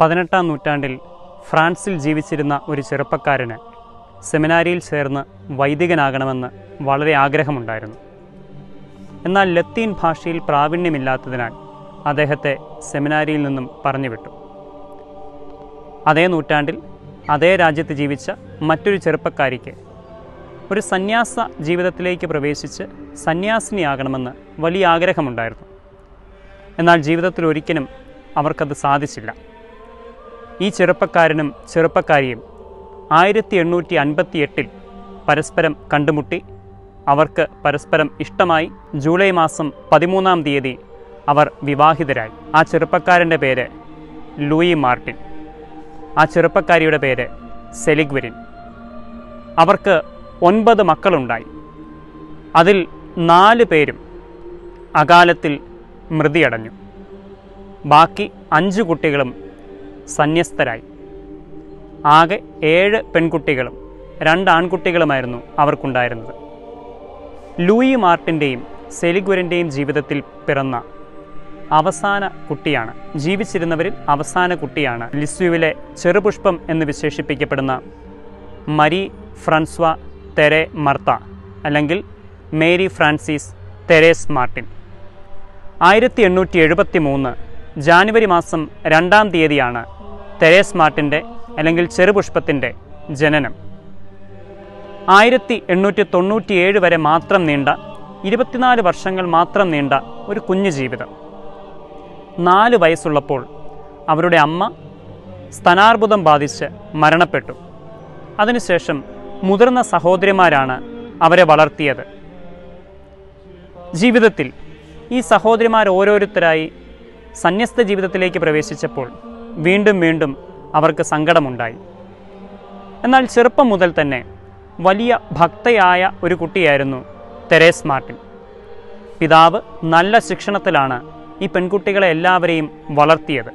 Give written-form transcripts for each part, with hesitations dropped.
18-ാം നൂറ്റാണ്ടിൽ ഫ്രാൻസിൽ ജീവിച്ചിരുന്ന ഒരു ചെറുപ്പക്കാരന് സെമിനാരിയിൽ ചേർന്ന് വൈദികനാകണമെന്ന് വളരെ ആഗ്രഹമുണ്ടായിരുന്നു. എന്നാൽ ലത്തീൻ ഭാഷയിൽ പ്രാവീണ്യമില്ലാത്തതിനാൽ അദ്ദേഹത്തെ സെമിനാരിയിൽ നിന്നും പറഞ്ഞുവിട്ടു. അതേ നൂറ്റാണ്ടിൽ അതേ രാജ്യത്ത് ജീവിച്ച മറ്റൊരു ചെറുപ്പക്കാരിക്ക് ഒരു സന്യാസ ജീവിതത്തിലേക്ക് പ്രവേശിച്ച് സന്യാസിനിയാകണമെന്ന് വലിയ ആഗ്രഹമുണ്ടായിരുന്നു. എന്നാൽ ജീവിതത്തിൽ ഒരിക്കലും അവർക്കത് സാധിച്ചില്ല. ഈ ചെറുപ്പക്കാരനും ചെറുപ്പക്കാരിയും 1858 പരസ്പരം കണ്ടുമുട്ടി. അവർക്ക് പരസ്പരം ഇഷ്ടമായി. ജൂലൈ മാസം 13-ാം തീയതി അവർ വിവാഹിതരായി. ആ ചെറുപ്പക്കാരൻ്റെ പേര് ലൂയി മാർട്ടിൻ, ആ ചെറുപ്പക്കാരിയുടെ പേര് സെലിഗ്വരിൻ. അവർക്ക് 9 മക്കളുണ്ടായി. അതിൽ 4 പേരും അകാലത്തിൽ മൃതിയടഞ്ഞു. ബാക്കി 5 കുട്ടികളും സന്യസ്തരായി. ആകെ 7 പെൺകുട്ടികളും 2 ആൺകുട്ടികളുമായിരുന്നു അവർക്കുണ്ടായിരുന്നത്. ലൂയി മാർട്ടിൻ്റെയും സെലിഗ്വരിൻ്റെയും ജീവിതത്തിൽ പിറന്ന അവസാന കുട്ടിയാണ്, ജീവിച്ചിരുന്നവരിൽ അവസാന കുട്ടിയാണ് ലിസ്യുവിലെ ചെറുപുഷ്പം എന്ന് വിശേഷിപ്പിക്കപ്പെടുന്ന മരി ഫ്രാൻസ്വ തെരെ മർത്ത, അല്ലെങ്കിൽ മേരി ഫ്രാൻസിസ് തെരേസ് മാർട്ടിൻ. 1873 ജാനുവരി മാസം 2-ാം തീയതിയാണ് തെരേസ് മാർട്ടിൻ്റെ അല്ലെങ്കിൽ ചെറുപുഷ്പത്തിൻ്റെ ജനനം. 1897 വരെ മാത്രം നീണ്ട 24 വർഷങ്ങൾ മാത്രം നീണ്ട ഒരു കുഞ്ഞു ജീവിതം. 4 വയസ്സുള്ളപ്പോൾ അവരുടെ അമ്മ സ്തനാർബുദം ബാധിച്ച് മരണപ്പെട്ടു. അതിനുശേഷം മുതിർന്ന സഹോദരിമാരാണ് അവരെ വളർത്തിയത്. ജീവിതത്തിൽ ഈ സഹോദരിമാർ ഓരോരുത്തരായി സന്യസ്ത ജീവിതത്തിലേക്ക് പ്രവേശിച്ചപ്പോൾ വീണ്ടും വീണ്ടും അവർക്ക് സങ്കടമുണ്ടായി. എന്നാൽ ചെറുപ്പം മുതൽ തന്നെ വലിയ ഭക്തയായ ഒരു കുട്ടിയായിരുന്നു തെരേസ് മാർട്ടിൻ. പിതാവ് നല്ല ശിക്ഷണത്തിലാണ് ഈ പെൺകുട്ടികളെ എല്ലാവരെയും വളർത്തിയത്.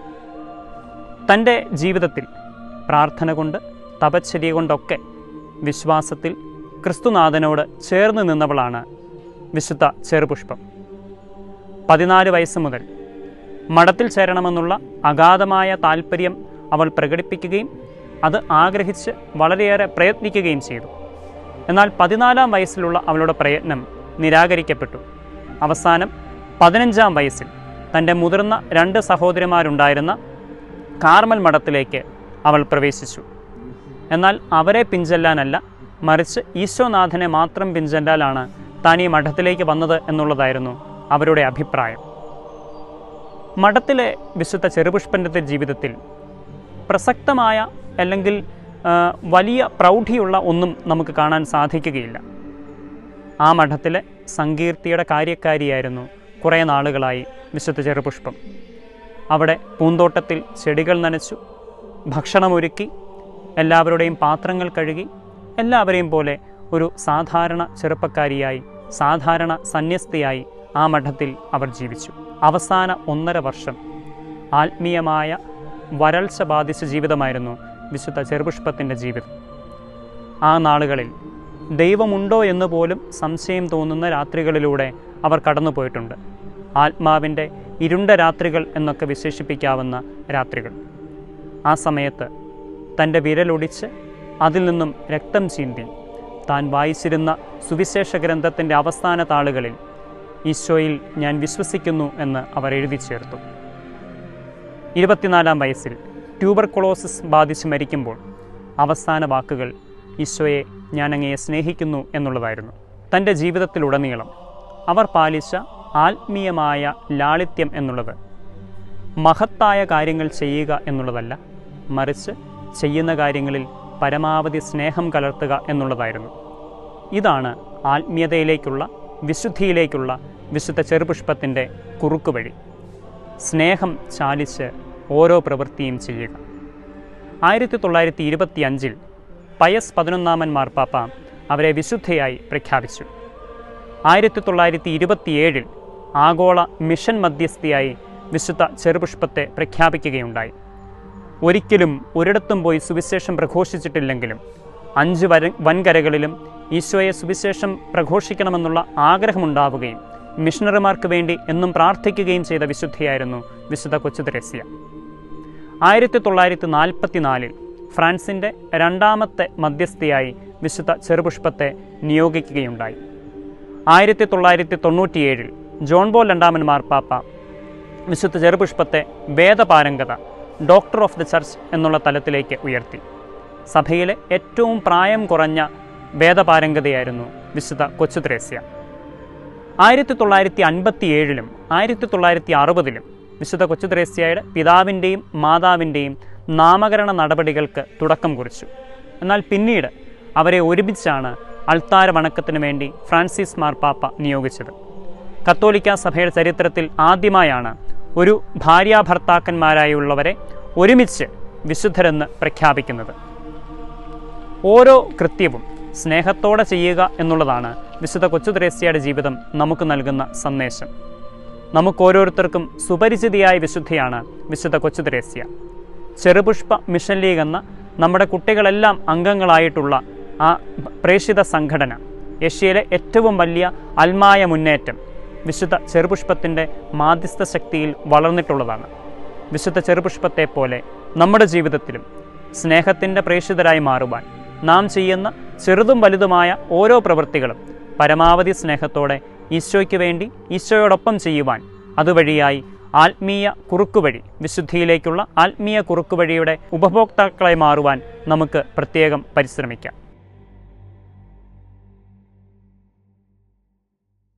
തൻ്റെ ജീവിതത്തിൽ പ്രാർത്ഥന കൊണ്ട് തപശ്ചര്യ കൊണ്ടൊക്കെ വിശ്വാസത്തിൽ ക്രിസ്തുനാഥനോട് ചേർന്ന് നിന്നവളാണ് വിശുദ്ധ ചെറുപുഷ്പം. 14 വയസ്സ് മുതൽ മഠത്തിൽ ചേരണമെന്നുള്ള അഗാധമായ താല്പര്യം അവൾ പ്രകടിപ്പിക്കുകയും അത് ആഗ്രഹിച്ച് വളരെയേറെ പ്രയത്നിക്കുകയും ചെയ്തു. എന്നാൽ 14-ാം വയസ്സിലുള്ള അവളുടെ പ്രയത്നം നിരാകരിക്കപ്പെട്ടു. അവസാനം 15-ാം വയസ്സിൽ തൻ്റെ മുതിർന്ന 2 സഹോദരിമാരുണ്ടായിരുന്ന കാർമൽ മഠത്തിലേക്ക് അവൾ പ്രവേശിച്ചു. എന്നാൽ അവരെ പിൻചെല്ലാനല്ല, മറിച്ച് ഈശോനാഥനെ മാത്രം പിൻചെല്ലാനാണ് താൻ ഈ മഠത്തിലേക്ക് വന്നത് എന്നുള്ളതായിരുന്നു അവരുടെ അഭിപ്രായം. മഠത്തിലെ വിശുദ്ധ ചെറുപുഷ്പൻ്റെ ജീവിതത്തിൽ പ്രസക്തമായ അല്ലെങ്കിൽ വലിയ പ്രൗഢിയുള്ള ഒന്നും നമുക്ക് കാണാൻ സാധിക്കുകയില്ല. ആ മഠത്തിലെ സങ്കീർത്തിയുടെ കാര്യക്കാരിയായിരുന്നു കുറേ നാളുകളായി വിശുദ്ധ ചെറുപുഷ്പം. അവിടെ പൂന്തോട്ടത്തിൽ ചെടികൾ നനച്ചു, ഭക്ഷണമൊരുക്കി, എല്ലാവരുടെയും പാത്രങ്ങൾ കഴുകി, എല്ലാവരെയും പോലെ ഒരു സാധാരണ ചെറുപ്പക്കാരിയായി, സാധാരണ സന്യസ്തയായി ആ മഠത്തിൽ അവർ ജീവിച്ചു. അവസാന 1.5 വർഷം ആത്മീയമായ വരൾച്ച ബാധിച്ച ജീവിതമായിരുന്നു വിശുദ്ധ ചെറുപുഷ്പത്തിൻ്റെ ജീവിതം. ആ നാളുകളിൽ ദൈവമുണ്ടോ എന്ന് പോലും സംശയം തോന്നുന്ന രാത്രികളിലൂടെ അവർ കടന്നുപോയിട്ടുണ്ട്. ആത്മാവിൻ്റെ ഇരുണ്ട രാത്രികൾ എന്നൊക്കെ വിശേഷിപ്പിക്കാവുന്ന രാത്രികൾ. ആ സമയത്ത് തൻ്റെ വിരലൊടിച്ച് അതിൽ നിന്നും രക്തം ചീന്തി താൻ വായിച്ചിരുന്ന സുവിശേഷ ഗ്രന്ഥത്തിൻ്റെ അവസാന താളുകളിൽ ഈശോയിൽ ഞാൻ വിശ്വസിക്കുന്നു എന്ന് അവർ എഴുതി ചേർത്തു. 24-ാം വയസ്സിൽ ട്യൂബർകുലോസിസ് ബാധിച്ച് മരിക്കുമ്പോൾ അവസാന വാക്കുകൾ ഈശോയെ ഞാൻ അങ്ങയെ സ്നേഹിക്കുന്നു എന്നുള്ളതായിരുന്നു. തൻ്റെ ജീവിതത്തിലുടനീളം അവർ പാലിച്ച ആത്മീയമായ ലാളിത്യം എന്നുള്ളത് മഹത്തായ കാര്യങ്ങൾ ചെയ്യുക എന്നുള്ളതല്ല, മറിച്ച് ചെയ്യുന്ന കാര്യങ്ങളിൽ പരമാവധി സ്നേഹം കലർത്തുക എന്നുള്ളതായിരുന്നു. ഇതാണ് ആത്മീയതയിലേക്കുള്ള, വിശുദ്ധിയിലേക്കുള്ള വിശുദ്ധ ചെറുപുഷ്പത്തിൻ്റെ കുറുക്കുവഴി. സ്നേഹം ചാലിച്ച് ഓരോ പ്രവൃത്തിയും ചെയ്യുക. 1925 പയസ് 11-ാമൻ മാർപ്പാപ്പ അവരെ വിശുദ്ധയായി പ്രഖ്യാപിച്ചു. 1927 ആഗോള മിഷൻ മധ്യസ്ഥയായി വിശുദ്ധ ചെറുപുഷ്പത്തെ പ്രഖ്യാപിക്കുകയുണ്ടായി. ഒരിക്കലും ഒരിടത്തും പോയി സുവിശേഷം പ്രഘോഷിച്ചിട്ടില്ലെങ്കിലും 5 വൻകരകളിലും ഈശോയെ സുവിശേഷം പ്രഘോഷിക്കണമെന്നുള്ള ആഗ്രഹമുണ്ടാവുകയും മിഷണറിമാർക്ക് വേണ്ടി എന്നും പ്രാർത്ഥിക്കുകയും ചെയ്ത വിശുദ്ധയായിരുന്നു വിശുദ്ധ കൊച്ചു തെരേസ്യ. 1944 ഫ്രാൻസിൻ്റെ രണ്ടാമത്തെ മധ്യസ്ഥയായി വിശുദ്ധ ചെറുപുഷ്പത്തെ നിയോഗിക്കുകയുണ്ടായി. 1997 ജോൺ പോൾ രണ്ടാമൻ മാർപ്പാപ്പ വിശുദ്ധ ചെറുപുഷ്പത്തെ വേദപാരംഗത ഡോക്ടർ ഓഫ് ദി ചർച്ച് എന്നുള്ള തലത്തിലേക്ക് ഉയർത്തി. സഭയിലെ ഏറ്റവും പ്രായം കുറഞ്ഞ വേദപാരംഗതയായിരുന്നു വിശുദ്ധ കൊച്ചു ത്രേസ്യ. 1957 1960 വിശുദ്ധ കൊച്ചു ത്രേസ്യയുടെ പിതാവിൻ്റെയും മാതാവിൻ്റെയും നാമകരണ നടപടികൾക്ക് തുടക്കം കുറിച്ചു. എന്നാൽ പിന്നീട് അവരെ ഒരുമിച്ചാണ് അൾത്താര വണക്കത്തിനു വേണ്ടി ഫ്രാൻസിസ് മാർപ്പാപ്പ നിയോഗിച്ചത്. കത്തോലിക്ക സഭയുടെ ചരിത്രത്തിൽ ആദ്യമായാണ് ഒരു ഭാര്യാഭർത്താക്കന്മാരായുള്ളവരെ ഒരുമിച്ച് വിശുദ്ധരെന്ന് പ്രഖ്യാപിക്കുന്നത്. ഓരോ കൃത്യവും സ്നേഹത്തോടെ ചെയ്യുക എന്നുള്ളതാണ് വിശുദ്ധ കൊച്ചു ത്രേസ്യയുടെ ജീവിതം നമുക്ക് നൽകുന്ന സന്ദേശം. നമുക്കോരോരുത്തർക്കും സുപരിചിതയായ വിശുദ്ധയാണ് വിശുദ്ധ കൊച്ചു ത്രേസ്യ. ചെറുപുഷ്പ മിഷൻ ലീഗ് എന്ന നമ്മുടെ കുട്ടികളെല്ലാം അംഗങ്ങളായിട്ടുള്ള ആ പ്രേക്ഷിത സംഘടന, ഏഷ്യയിലെ ഏറ്റവും വലിയ ആത്മീയ മുന്നേറ്റം വിശുദ്ധ ചെറുപുഷ്പത്തിൻ്റെ മാധ്യസ്ഥ ശക്തിയിൽ വളർന്നിട്ടുള്ളതാണ്. വിശുദ്ധ ചെറുപുഷ്പത്തെ പോലെ നമ്മുടെ ജീവിതത്തിലും സ്നേഹത്തിൻ്റെ പ്രേക്ഷിതരായി മാറുവാൻ നാം ചെയ്യുന്ന ചെറുതും വലുതുമായ ഓരോ പ്രവൃത്തികളും പരമാവധി സ്നേഹത്തോടെ ഈശോയ്ക്ക് വേണ്ടി ഈശോയോടൊപ്പം ചെയ്യുവാൻ, അതുവഴിയായി ആത്മീയ കുറുക്കുവഴി, വിശുദ്ധിയിലേക്കുള്ള ആത്മീയ കുറുക്കുവഴിയുടെ ഉപഭോക്താക്കളായി മാറുവാൻ നമുക്ക് പ്രത്യേകം പരിശ്രമിക്കാം.